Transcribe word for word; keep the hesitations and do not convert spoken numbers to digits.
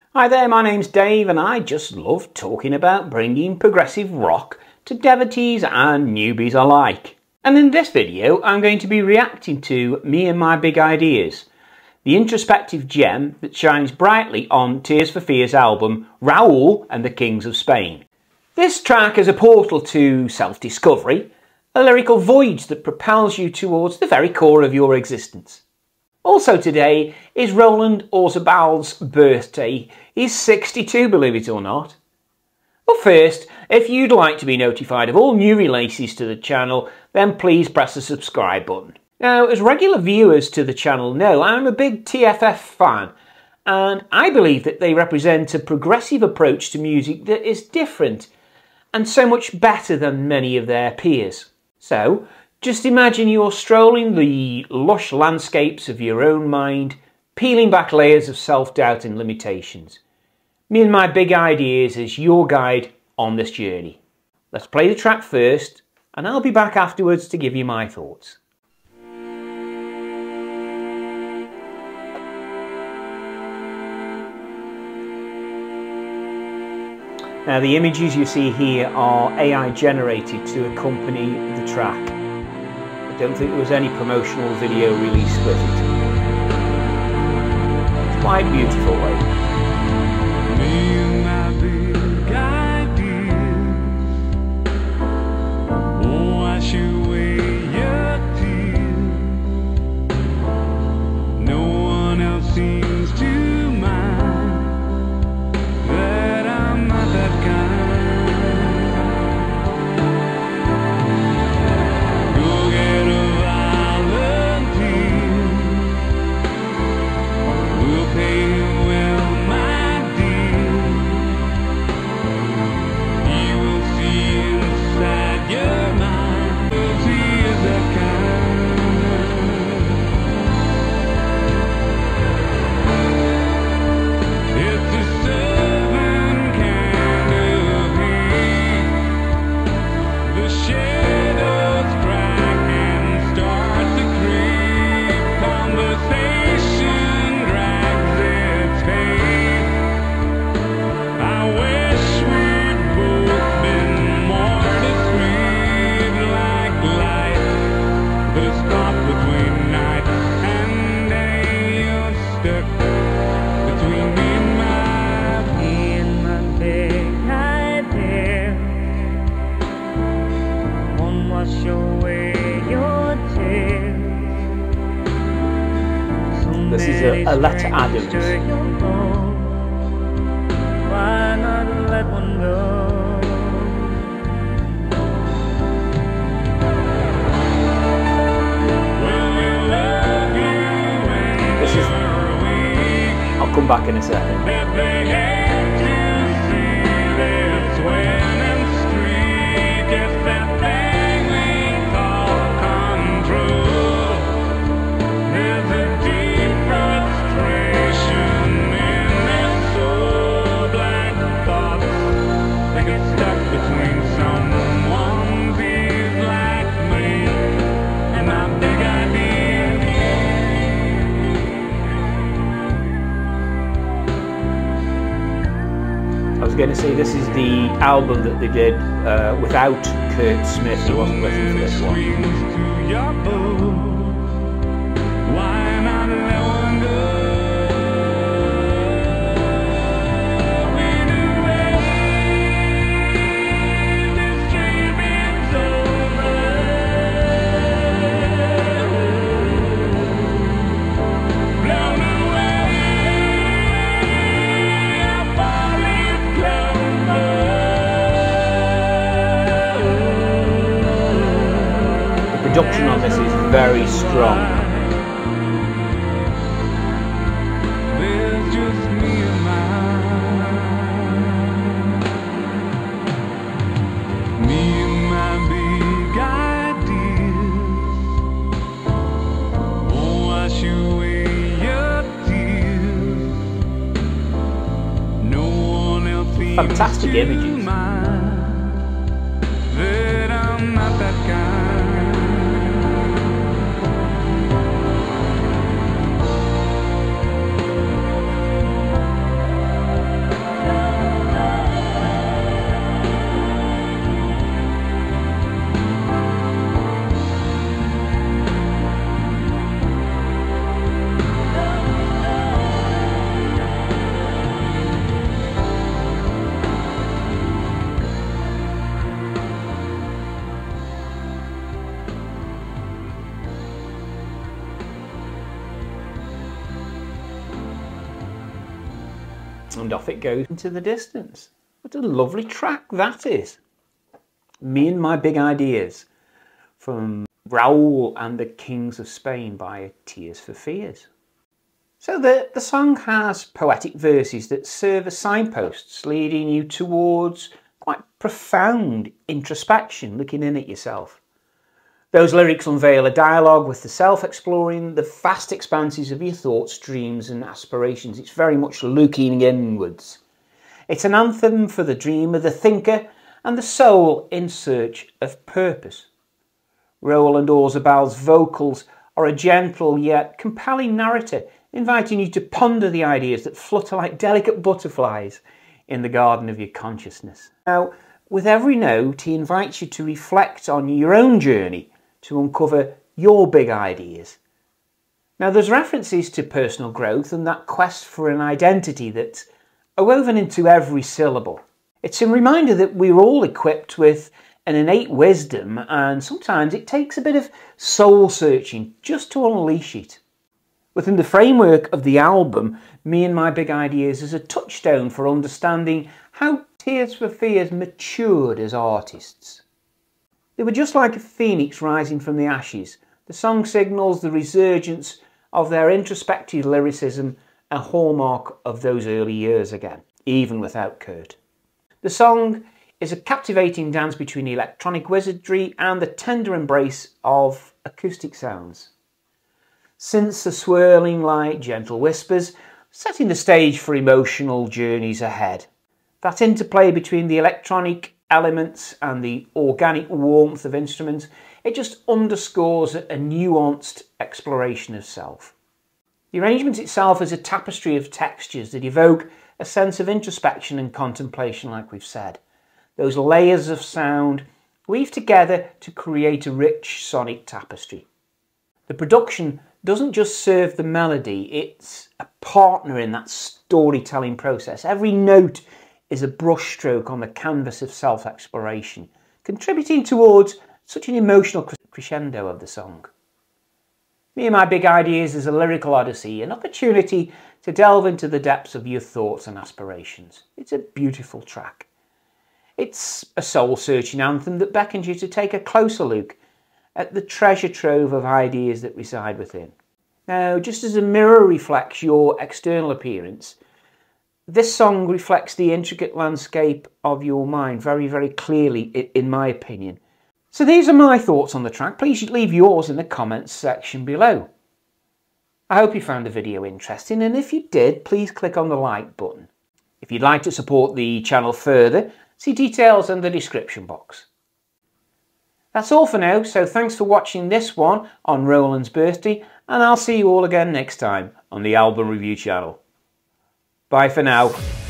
Hi there, my name's Dave and I just love talking about bringing progressive rock to devotees and newbies alike. And in this video I'm going to be reacting to Me and My Big Ideas, the introspective gem that shines brightly on Tears for Fears album Raoul and the Kings of Spain. This track is a portal to self-discovery, a lyrical voyage that propels you towards the very core of your existence. Also today is Roland Orzabal's birthday. He's sixty-two, believe it or not. But first, if you'd like to be notified of all new releases to the channel, then please press the subscribe button. Now, as regular viewers to the channel know, I'm a big T F F fan, and I believe that they represent a progressive approach to music that is different and so much better than many of their peers. So, just imagine you're strolling the lush landscapes of your own mind, peeling back layers of self-doubt and limitations. Me and My Big Ideas is your guide on this journey. Let's play the track first, and I'll be back afterwards to give you my thoughts. Now, the images you see here are A I generated to accompany the track. I don't think there was any promotional video released with it. It's quite beautiful though. This is a, a letter Adams. Why not let one go? This is. I'll come back in a second. I was going to say this is the album that they did uh, without Kurt Smith. He wasn't with them for this one. The production on this is very strong. There's just me and mine. Me and my big ideas won't wash away your tears. No one else seems Fantastic to images. mind that I'm not that kind. and off it goes into the distance. What a lovely track that is. Me and My Big Ideas from Raoul and the Kings of Spain by Tears for Fears. So the, the song has poetic verses that serve as signposts, leading you towards quite profound introspection, looking in at yourself. Those lyrics unveil a dialogue with the self, exploring the vast expanses of your thoughts, dreams and aspirations. It's very much looking inwards. It's an anthem for the dreamer, the thinker and the soul in search of purpose. Raoul and Orzabal's vocals are a gentle yet compelling narrator, inviting you to ponder the ideas that flutter like delicate butterflies in the garden of your consciousness. Now, with every note, he invites you to reflect on your own journey to uncover your big ideas. Now, there's references to personal growth and that quest for an identity that are woven into every syllable. It's a reminder that we're all equipped with an innate wisdom, and sometimes it takes a bit of soul searching just to unleash it. Within the framework of the album, Me and My Big Ideas is a touchstone for understanding how Tears for Fears matured as artists. They were just like a phoenix rising from the ashes. The song signals the resurgence of their introspective lyricism, a hallmark of those early years again, even without Kurt. The song is a captivating dance between electronic wizardry and the tender embrace of acoustic sounds. Synths are swirling like gentle whispers, setting the stage for emotional journeys ahead. That interplay between the electronic elements and the organic warmth of instruments, it just underscores a nuanced exploration of self. The arrangement itself is a tapestry of textures that evoke a sense of introspection and contemplation, like we've said. Those layers of sound weave together to create a rich sonic tapestry. The production doesn't just serve the melody, it's a partner in that storytelling process. Every note is a brushstroke on the canvas of self-exploration, contributing towards such an emotional crescendo of the song. Me and My Big Ideas is a lyrical odyssey, an opportunity to delve into the depths of your thoughts and aspirations. It's a beautiful track. It's a soul-searching anthem that beckons you to take a closer look at the treasure trove of ideas that reside within. Now, just as a mirror reflects your external appearance, this song reflects the intricate landscape of your mind very, very clearly, in my opinion. So these are my thoughts on the track. Please leave yours in the comments section below. I hope you found the video interesting, and if you did, please click on the like button. If you'd like to support the channel further, see details in the description box. That's all for now, so thanks for watching this one on Roland's birthday, and I'll see you all again next time on the Album Review channel. Bye for now.